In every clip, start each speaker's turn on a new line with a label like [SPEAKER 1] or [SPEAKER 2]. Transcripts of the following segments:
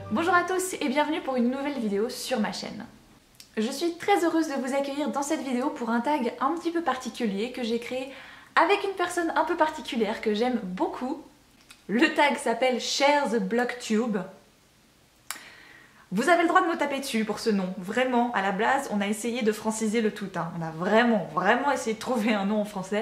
[SPEAKER 1] Bonjour à tous et bienvenue pour une nouvelle vidéo sur ma chaîne. Je suis très heureuse de vous accueillir dans cette vidéo pour un tag un petit peu particulier que j'ai créé avec une personne un peu particulière que j'aime beaucoup. Le tag s'appelle Share the Blogtube. Vous avez le droit de me taper dessus pour ce nom, vraiment, à la base on a essayé de franciser le tout, hein. On a vraiment essayé de trouver un nom en français.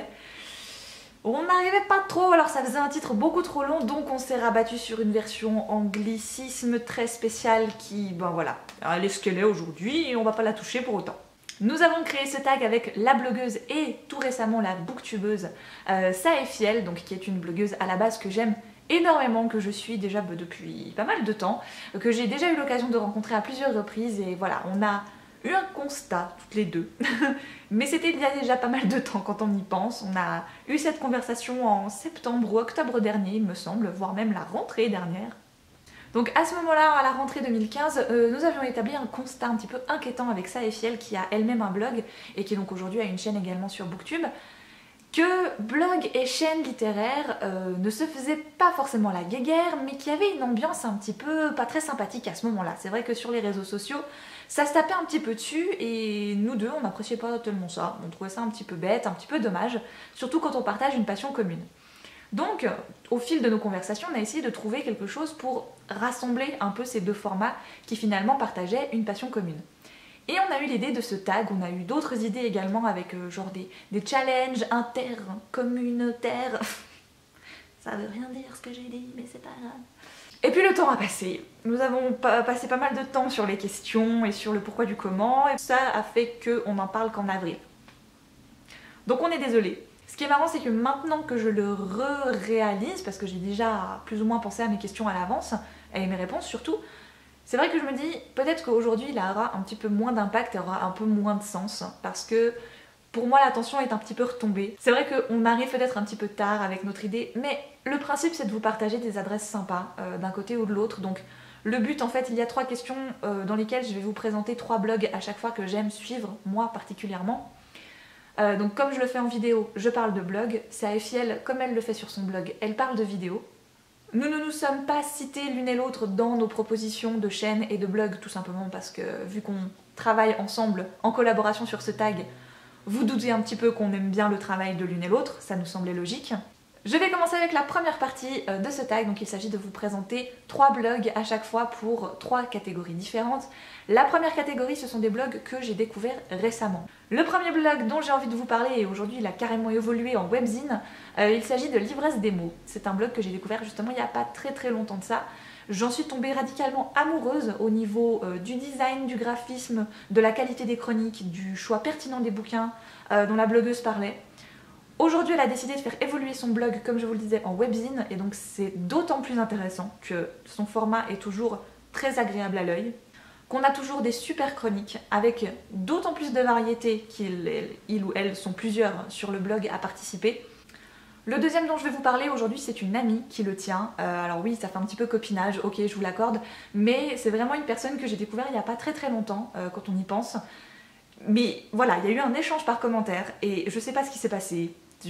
[SPEAKER 1] On n'arrivait pas trop, alors ça faisait un titre beaucoup trop long, donc on s'est rabattu sur une version anglicisme très spéciale qui, ben voilà, elle est ce qu'elle est aujourd'hui et on va pas la toucher pour autant. Nous avons créé ce tag avec la blogueuse et tout récemment la booktubeuse Saefiel, donc qui est une blogueuse à la base que j'aime énormément, que je suis déjà depuis pas mal de temps, que j'ai déjà eu l'occasion de rencontrer à plusieurs reprises et voilà, on a eu un constat toutes les deux, mais c'était il y a déjà pas mal de temps quand on y pense. On a eu cette conversation en septembre ou octobre dernier il me semble, voire même la rentrée dernière. Donc à ce moment-là, à la rentrée 2015, nous avions établi un constat un petit peu inquiétant avec Saefiel qui a elle-même un blog et qui donc aujourd'hui a une chaîne également sur Booktube, que blog et chaîne littéraire ne se faisaient pas forcément la guéguerre, mais qu'il y avait une ambiance un petit peu pas très sympathique à ce moment-là. C'est vrai que sur les réseaux sociaux, ça se tapait un petit peu dessus et nous deux, on n'appréciait pas tellement ça. On trouvait ça un petit peu bête, un petit peu dommage, surtout quand on partage une passion commune. Donc, au fil de nos conversations, on a essayé de trouver quelque chose pour rassembler un peu ces deux formats qui finalement partageaient une passion commune. Et on a eu l'idée de ce tag, on a eu d'autres idées également avec genre des challenges intercommunautaires. Ça veut rien dire ce que j'ai dit, mais c'est pas grave. Et puis le temps a passé. Nous avons passé pas mal de temps sur les questions et sur le pourquoi du comment, et ça a fait qu'on n'en parle qu'en avril. Donc on est désolé. Ce qui est marrant, c'est que maintenant que je le réalise, parce que j'ai déjà plus ou moins pensé à mes questions à l'avance, et mes réponses surtout, c'est vrai que je me dis, peut-être qu'aujourd'hui il aura un petit peu moins d'impact et aura un peu moins de sens, parce que pour moi l'attention est un petit peu retombée. C'est vrai qu'on arrive peut-être un petit peu tard avec notre idée, mais le principe c'est de vous partager des adresses sympas d'un côté ou de l'autre. Donc le but en fait, il y a 3 questions dans lesquelles je vais vous présenter 3 blogs à chaque fois que j'aime suivre, moi particulièrement. Donc comme je le fais en vidéo, je parle de blog. Saefiel, comme elle le fait sur son blog, elle parle de vidéo. Nous ne nous sommes pas cités l'une et l'autre dans nos propositions de chaîne et de blog, tout simplement parce que vu qu'on travaille ensemble en collaboration sur ce tag, vous doutez un petit peu qu'on aime bien le travail de l'une et l'autre, ça nous semblait logique. Je vais commencer avec la première partie de ce tag, donc il s'agit de vous présenter 3 blogs à chaque fois pour 3 catégories différentes. La première catégorie, ce sont des blogs que j'ai découverts récemment. Le premier blog dont j'ai envie de vous parler, et aujourd'hui il a carrément évolué en webzine, il s'agit de L'ivresse des mots. C'est un blog que j'ai découvert justement il n'y a pas très longtemps de ça. J'en suis tombée radicalement amoureuse au niveau du design, du graphisme, de la qualité des chroniques, du choix pertinent des bouquins dont la blogueuse parlait. Aujourd'hui, elle a décidé de faire évoluer son blog, comme je vous le disais, en webzine, et donc c'est d'autant plus intéressant que son format est toujours très agréable à l'œil, qu'on a toujours des super chroniques avec d'autant plus de variété qu'il ou elle sont plusieurs sur le blog à participer. Le deuxième dont je vais vous parler aujourd'hui, c'est une amie qui le tient. Alors oui, ça fait un petit peu copinage, ok, je vous l'accorde, mais c'est vraiment une personne que j'ai découvert il n'y a pas très longtemps, quand on y pense. Mais voilà, il y a eu un échange par commentaire et je sais pas ce qui s'est passé.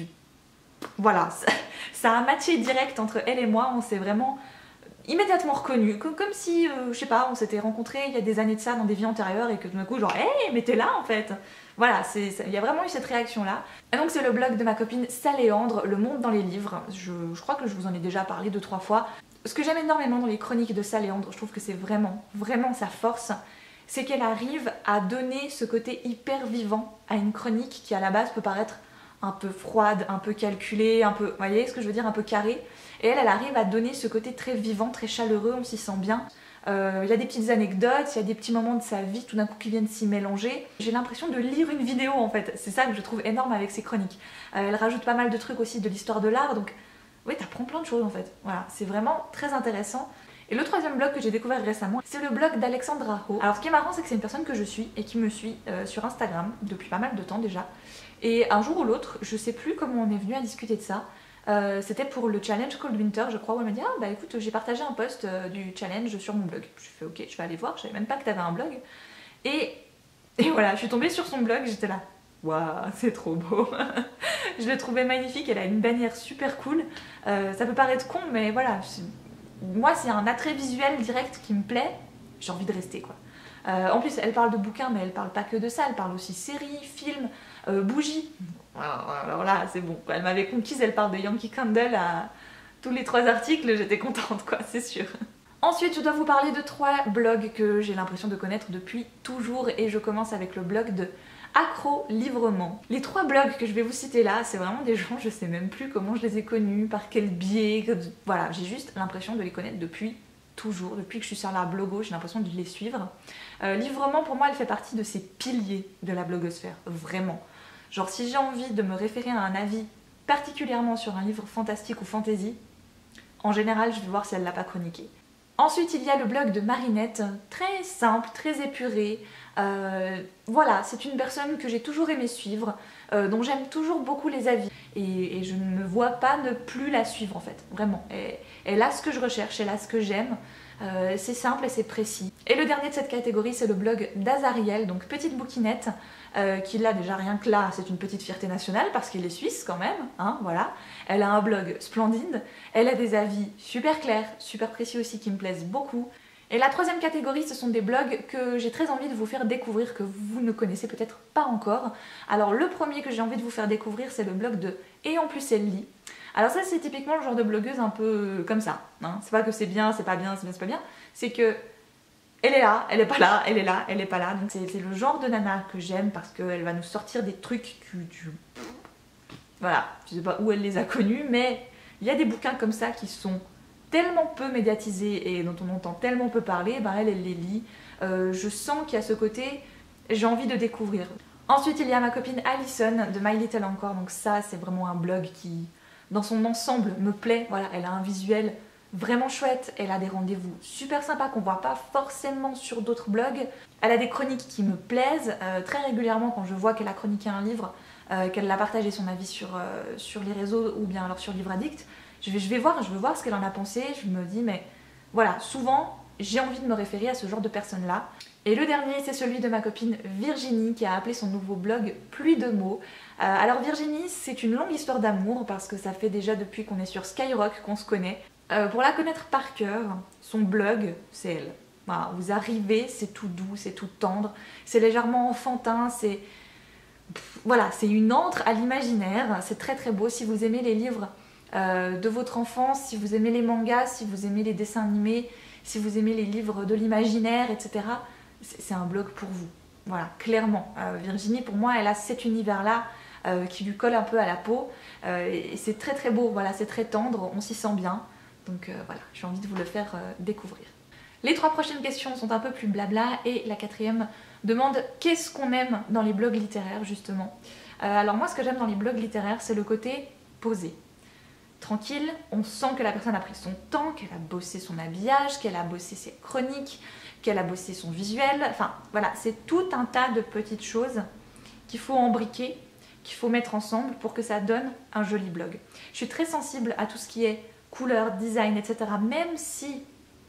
[SPEAKER 1] Voilà, ça a matché direct entre elle et moi, on s'est vraiment immédiatement reconnus, comme si, je sais pas, on s'était rencontrés il y a des années de ça dans des vies antérieures et que tout d'un coup genre « Hey, mais t'es là en fait !» Voilà, il y a vraiment eu cette réaction-là. Et donc c'est le blog de ma copine Saléandre, Le Monde dans les livres. Je crois que je vous en ai déjà parlé 2-3 fois. Ce que j'aime énormément dans les chroniques de Saléandre, je trouve que c'est vraiment sa force, c'est qu'elle arrive à donner ce côté hyper vivant à une chronique qui à la base peut paraître un peu froide, un peu calculée, un peu, vous voyez ce que je veux dire, un peu carrée. Et elle arrive à donner ce côté très vivant, très chaleureux, on s'y sent bien. Il y a des petites anecdotes, il y a des petits moments de sa vie tout d'un coup qui viennent s'y mélanger. J'ai l'impression de lire une vidéo en fait, c'est ça que je trouve énorme avec ses chroniques. Elle rajoute pas mal de trucs aussi de l'histoire de l'art, donc oui, t'apprends plein de choses en fait. Voilà, c'est vraiment très intéressant. Et le troisième blog que j'ai découvert récemment, c'est le blog d'Alexandra Ho. Alors ce qui est marrant, c'est que c'est une personne que je suis et qui me suit sur Instagram depuis pas mal de temps déjà. Et un jour ou l'autre, je sais plus comment on est venu à discuter de ça, c'était pour le challenge Cold Winter, je crois, où elle m'a dit « Ah bah écoute, j'ai partagé un post du challenge sur mon blog. » Je fais « Ok, je vais aller voir, je savais même pas que t'avais un blog. » Et voilà, je suis tombée sur son blog, j'étais là « Waouh, c'est trop beau !» Je le trouvais magnifique, elle a une bannière super cool. Ça peut paraître con, mais voilà, moi, c'est un attrait visuel direct qui me plaît, j'ai envie de rester, quoi. En plus, elle parle de bouquins, mais elle parle pas que de ça, elle parle aussi séries, films, bougies. Alors là, c'est bon. Elle m'avait conquise, elle parle de Yankee Candle à tous les 3 articles, j'étais contente, quoi, c'est sûr. Ensuite, je dois vous parler de 3 blogs que j'ai l'impression de connaître depuis toujours, et je commence avec le blog de Acro-Livrement. Les 3 blogs que je vais vous citer là, c'est vraiment des gens, je sais même plus comment je les ai connus, par quel biais, voilà, j'ai juste l'impression de les connaître depuis toujours, depuis que je suis sur la blogo, j'ai l'impression de les suivre. Livrement, pour moi, elle fait partie de ces piliers de la blogosphère, vraiment. Genre, si j'ai envie de me référer à un avis, particulièrement sur un livre fantastique ou fantasy, en général, je vais voir si elle l'a pas chroniqué. Ensuite, il y a le blog de Marinette, très simple, très épuré. Voilà, c'est une personne que j'ai toujours aimé suivre, dont j'aime toujours beaucoup les avis. Et je ne me vois pas ne plus la suivre en fait, vraiment. Elle a ce que je recherche, elle a ce que j'aime. C'est simple et c'est précis. Et le dernier de cette catégorie, c'est le blog d'Azariel, donc petite bouquinette, qui là, déjà rien que là, c'est une petite fierté nationale parce qu'il est suisse quand même, hein, voilà. Elle a un blog splendide, elle a des avis super clairs, super précis aussi, qui me plaisent beaucoup. Et la 3e catégorie, ce sont des blogs que j'ai très envie de vous faire découvrir, que vous ne connaissez peut-être pas encore. Alors le premier que j'ai envie de vous faire découvrir, c'est le blog de Et en plus elle lit. Alors ça, c'est typiquement le genre de blogueuse un peu comme ça, hein. C'est pas que c'est bien, c'est pas bien, c'est bien, c'est pas bien, c'est que elle est là, elle est pas là, elle est là, elle est pas là. Donc c'est le genre de nana que j'aime parce qu'elle va nous sortir des trucs que tu... Voilà, je sais pas où elle les a connus, mais il y a des bouquins comme ça qui sont tellement peu médiatisés et dont on entend tellement peu parler, ben elle les lit. Je sens qu'il y a ce côté, j'ai envie de découvrir. Ensuite, il y a ma copine Alison de My Little Encore, donc ça, c'est vraiment un blog qui, dans son ensemble, me plaît. Voilà, elle a un visuel vraiment chouette, elle a des rendez-vous super sympas qu'on voit pas forcément sur d'autres blogs. Elle a des chroniques qui me plaisent, très régulièrement quand je vois qu'elle a chroniqué un livre, qu'elle a partagé son avis sur les réseaux ou bien alors sur Livre Addict, je veux voir ce qu'elle en a pensé, je me dis mais voilà, souvent j'ai envie de me référer à ce genre de personnes-là. Et le dernier, c'est celui de ma copine Virginie qui a appelé son nouveau blog Pluie de mots. Alors Virginie, c'est une longue histoire d'amour parce que ça fait déjà depuis qu'on est sur Skyrock qu'on se connaît. Pour la connaître par cœur, son blog, c'est elle. Voilà, vous arrivez, c'est tout doux, c'est tout tendre, c'est légèrement enfantin, c'est... Voilà, c'est une antre à l'imaginaire, c'est très très beau. Si vous aimez les livres de votre enfance, si vous aimez les mangas, si vous aimez les dessins animés, si vous aimez les livres de l'imaginaire, etc., c'est un blog pour vous. Voilà, clairement. Virginie, pour moi, elle a cet univers-là qui lui colle un peu à la peau. Et c'est très très beau, voilà, c'est très tendre, on s'y sent bien. Donc voilà, j'ai envie de vous le faire découvrir. Les 3 prochaines questions sont un peu plus blabla et la 4e demande qu'est-ce qu'on aime dans les blogs littéraires justement. Alors moi, ce que j'aime dans les blogs littéraires, c'est le côté posé. Tranquille, on sent que la personne a pris son temps, qu'elle a bossé son habillage, qu'elle a bossé ses chroniques, qu'elle a bossé son visuel. Enfin voilà, c'est tout un tas de petites choses qu'il faut embriquer, qu'il faut mettre ensemble pour que ça donne un joli blog. Je suis très sensible à tout ce qui est couleur, design, etc. Même si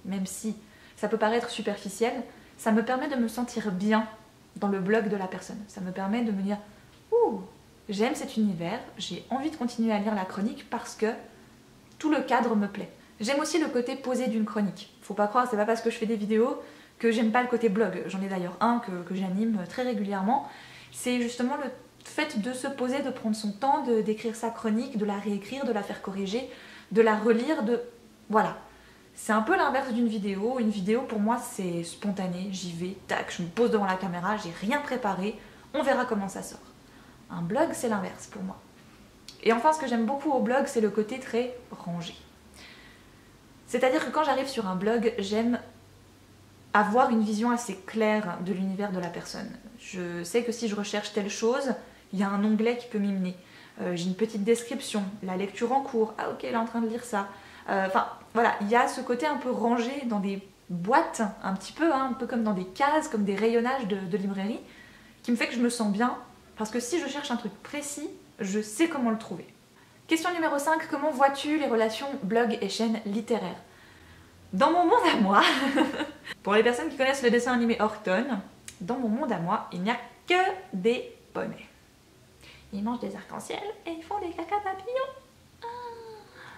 [SPEAKER 1] ça peut paraître superficiel, ça me permet de me sentir bien dans le blog de la personne. Ça me permet de me dire « Ouh, j'aime cet univers, j'ai envie de continuer à lire la chronique parce que tout le cadre me plaît. » J'aime aussi le côté posé d'une chronique. Faut pas croire, c'est pas parce que je fais des vidéos que j'aime pas le côté blog. J'en ai d'ailleurs un que j'anime très régulièrement. C'est justement le fait de se poser, de prendre son temps, d'écrire sa chronique, de la réécrire, de la faire corriger, de la relire, voilà. C'est un peu l'inverse d'une vidéo. Une vidéo, pour moi, c'est spontané. J'y vais, tac, je me pose devant la caméra, j'ai rien préparé, on verra comment ça sort. Un blog, c'est l'inverse pour moi. Et enfin, ce que j'aime beaucoup au blog, c'est le côté très rangé. C'est-à-dire que quand j'arrive sur un blog, j'aime avoir une vision assez claire de l'univers de la personne. Je sais que si je recherche telle chose, il y a un onglet qui peut m'y mener. J'ai une petite description, la lecture en cours, ah ok, elle est en train de lire ça. Enfin, voilà, il y a ce côté un peu rangé dans des boîtes, un petit peu, hein, un peu comme dans des cases, comme des rayonnages de librairie, qui me fait que je me sens bien, parce que si je cherche un truc précis, je sais comment le trouver. Question numéro 5, comment vois-tu les relations blog et chaîne littéraire? Dans mon monde à moi, pour les personnes qui connaissent le dessin animé Horton, dans mon monde à moi, il n'y a que des poneys. Ils mangent des arcs-en-ciel et ils font des caca papillons.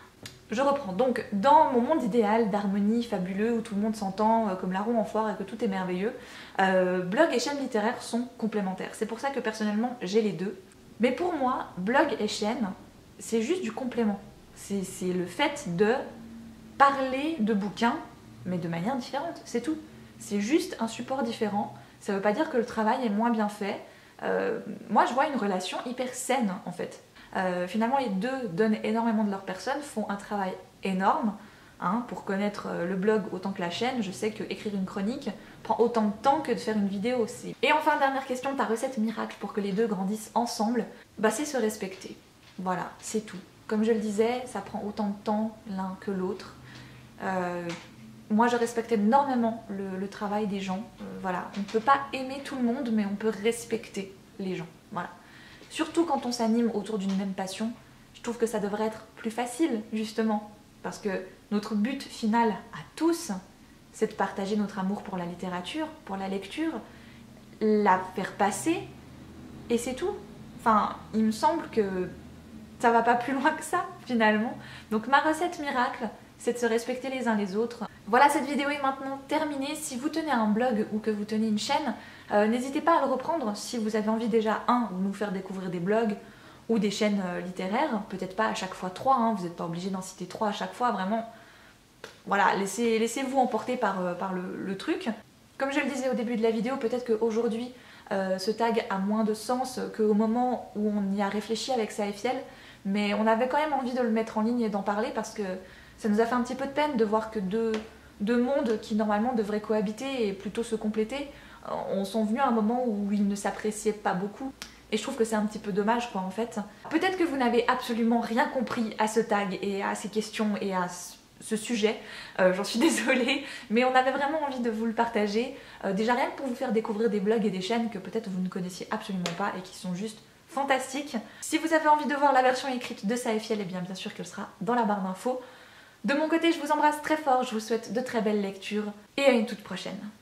[SPEAKER 1] Je reprends. Donc, dans mon monde idéal d'harmonie fabuleux où tout le monde s'entend comme la roue en foire et que tout est merveilleux, blog et chaîne littéraire sont complémentaires. C'est pour ça que personnellement, j'ai les deux. Mais pour moi, blog et chaîne, c'est juste du complément. C'est le fait de parler de bouquins, mais de manière différente, c'est tout. C'est juste un support différent. Ça veut pas dire que le travail est moins bien fait. Moi, je vois une relation hyper saine, en fait. Finalement, les deux donnent énormément de leur personne, font un travail énorme. Hein, pour connaître le blog autant que la chaîne, je sais qu'écrire une chronique prend autant de temps que de faire une vidéo aussi. Et enfin, dernière question, ta recette miracle pour que les deux grandissent ensemble, bah c'est se respecter. Voilà, c'est tout. Comme je le disais, ça prend autant de temps l'un que l'autre. Moi, je respecte énormément le travail des gens. Voilà, on ne peut pas aimer tout le monde, mais on peut respecter les gens. Voilà. Surtout quand on s'anime autour d'une même passion, je trouve que ça devrait être plus facile, justement. Parce que notre but final à tous, c'est de partager notre amour pour la littérature, pour la lecture, la faire passer, et c'est tout. Enfin, il me semble que ça va pas plus loin que ça, finalement. Donc ma recette miracle, c'est de se respecter les uns les autres. Voilà, cette vidéo est maintenant terminée. Si vous tenez un blog ou que vous tenez une chaîne, n'hésitez pas à le reprendre si vous avez envie déjà, de nous faire découvrir des blogs ou des chaînes littéraires. Peut-être pas à chaque fois 3, hein, vous n'êtes pas obligé d'en citer 3 à chaque fois, vraiment. Voilà, laissez-vous emporter par le truc. Comme je le disais au début de la vidéo, peut-être qu'aujourd'hui, ce tag a moins de sens qu'au moment où on y a réfléchi avec Saefiel, mais on avait quand même envie de le mettre en ligne et d'en parler parce que ça nous a fait un petit peu de peine de voir que deux mondes qui normalement devraient cohabiter et plutôt se compléter, on sont venus à un moment où ils ne s'appréciaient pas beaucoup. Et je trouve que c'est un petit peu dommage quoi en fait. Peut-être que vous n'avez absolument rien compris à ce tag et à ces questions et à ce sujet, j'en suis désolée, mais on avait vraiment envie de vous le partager. Déjà rien que pour vous faire découvrir des blogs et des chaînes que peut-être vous ne connaissiez absolument pas et qui sont juste fantastiques. Si vous avez envie de voir la version écrite de Saefiel, eh bien sûr qu'elle sera dans la barre d'infos. De mon côté, je vous embrasse très fort, je vous souhaite de très belles lectures et à une toute prochaine.